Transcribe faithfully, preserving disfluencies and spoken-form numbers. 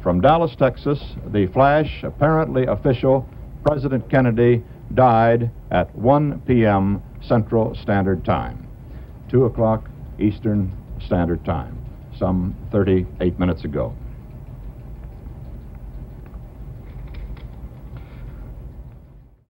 From Dallas, Texas, the flash, apparently official, President Kennedy died at one p m Central Standard Time, two o'clock Eastern Standard Time, some thirty-eight minutes ago.